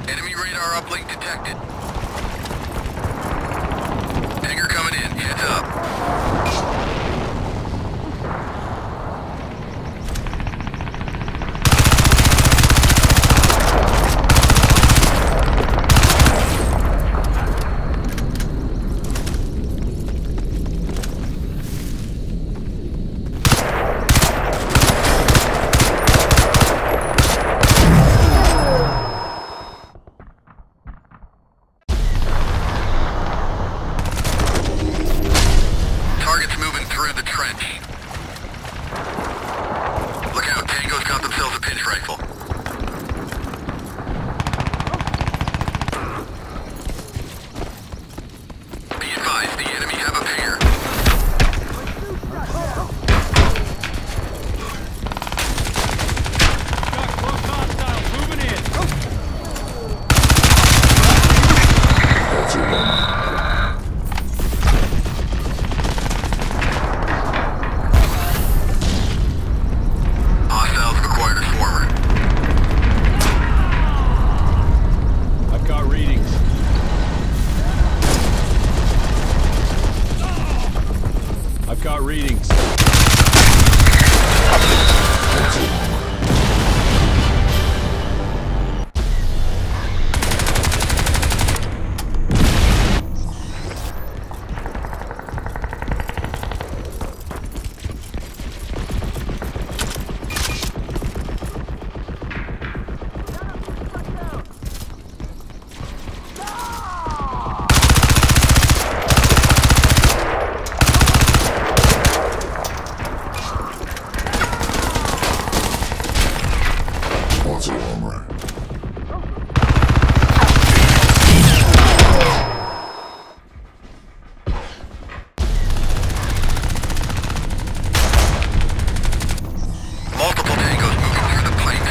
Enemy radar uplink detected. Hangar coming in. Heads up. Target's moving through the trench. Look out, Tango's got themselves a pinch rifle. Be advised, the enemy have a pinger. Hostiles have acquired a swarmer. I've got readings. I've got readings. Multiple Tangos moving through the pipes.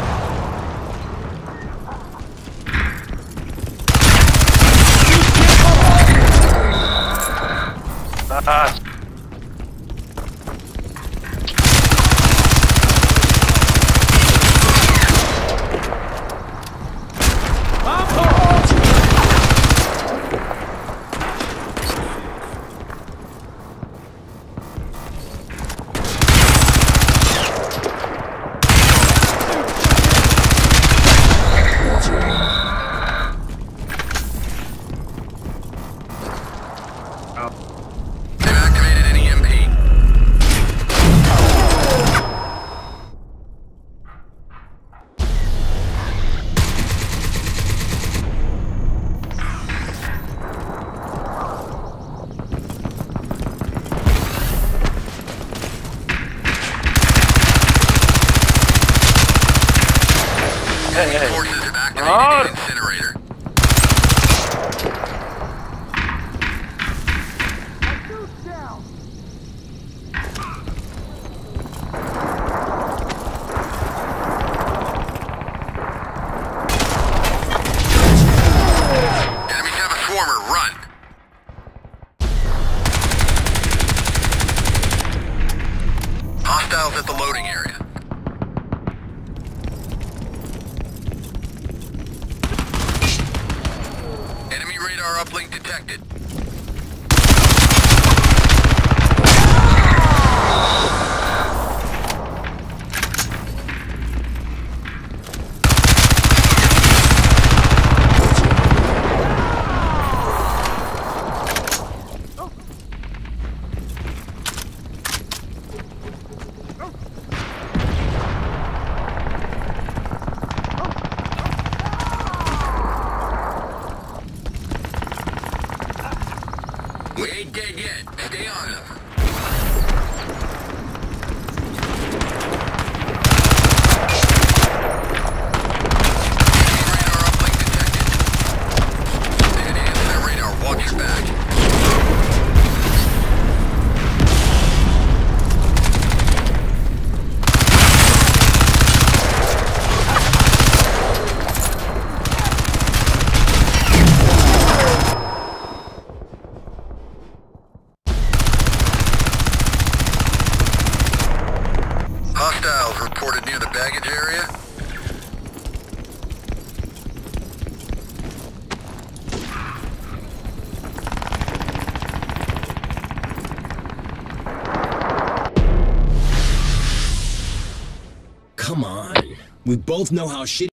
They've activated an EMP. Enemy forces have activated an incinerator. Enemies have a swarmer. Run. Hostiles at the loading area. Enemy radar uplink detected. come on. We both know how shitty